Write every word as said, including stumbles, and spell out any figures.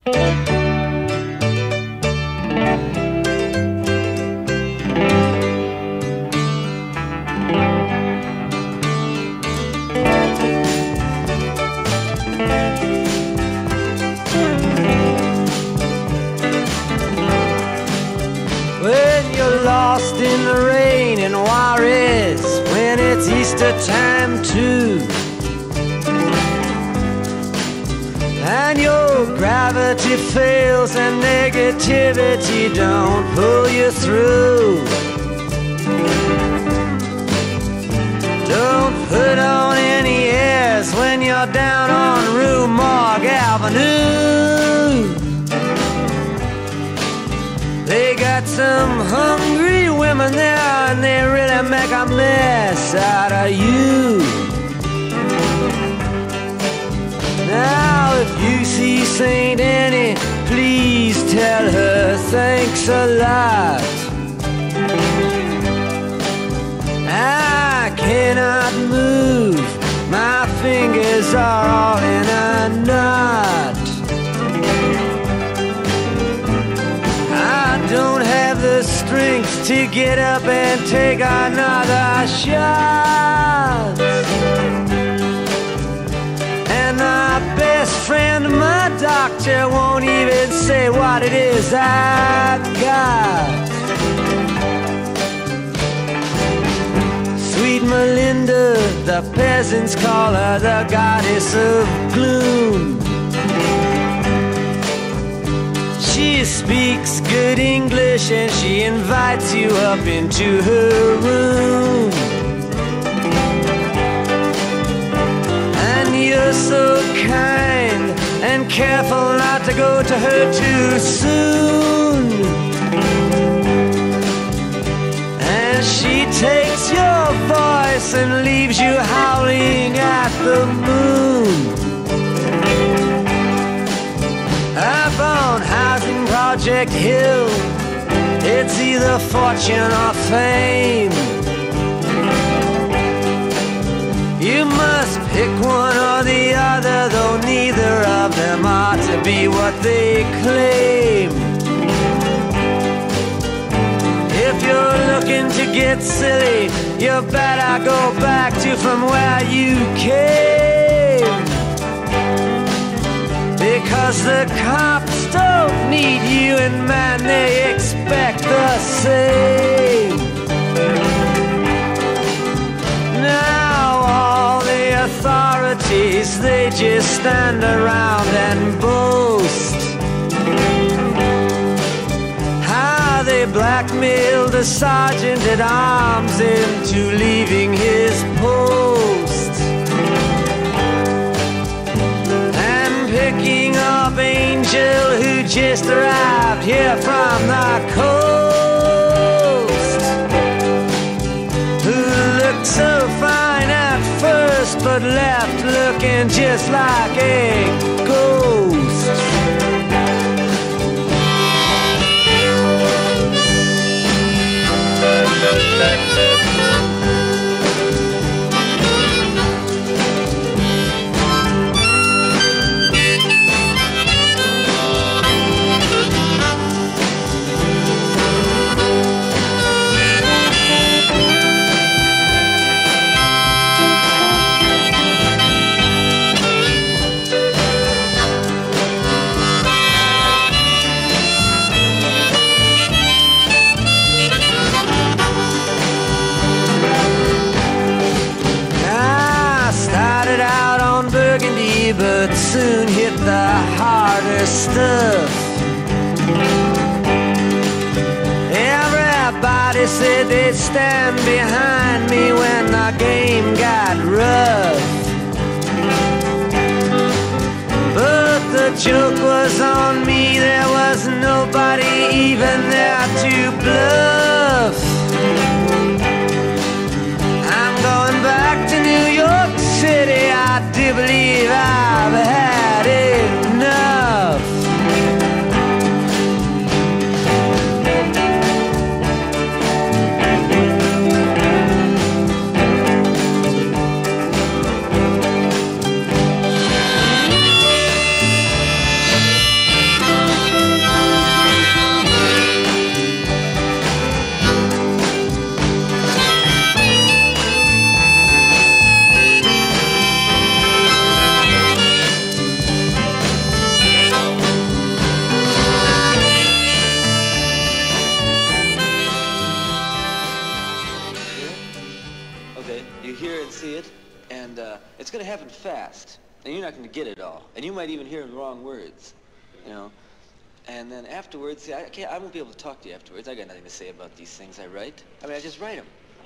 When you're lost in the rain in Juarez, when it's Easter time too, and your gravity fails and negativity don't pull you through, don't put on any airs when you're down on Rue Morgue Avenue. They got some hungry women there, and they really make a mess out of you. Now if you see Saint Annie, please tell her thanks a lot. I cannot move, my fingers are all in a knot. I don't have the strength to get up and take another shot. And my best friend, my doctor, won't even say what it is I got. Sweet Melinda, the peasants call her the goddess of gloom. She speaks good English and she invites you up into her room. And you're so kind and careful not to go to her too soon. And she takes your voice and leaves you howling at the moon. Up on Housing Project Hill, it's either fortune or fame. You must pick one or the other, though neither of them ought to be what they claim. If you're looking to get silly, you better go back to from where you came. Because the cops don't need you, and man, they expect the same. Now all the authorities, they just stand around and boast how they blackmailed a sergeant at arms into leaving his post. Picking up Angel, who just arrived here from the coast, who looked so fine at first but left looking just like a ghost. But soon hit the harder stuff. Everybody said they'd stand behind me when the game got rough. But the joke was on me, there was nobody even there to bluff. I'm going back to New York City, I do believe I've had enough. fast, and you're not going to get it all, and you might even hear the wrong words, you know. And then afterwards, see, I can't, I won't be able to talk to you afterwards. I got nothing to say about these things I write. I mean, I just write them.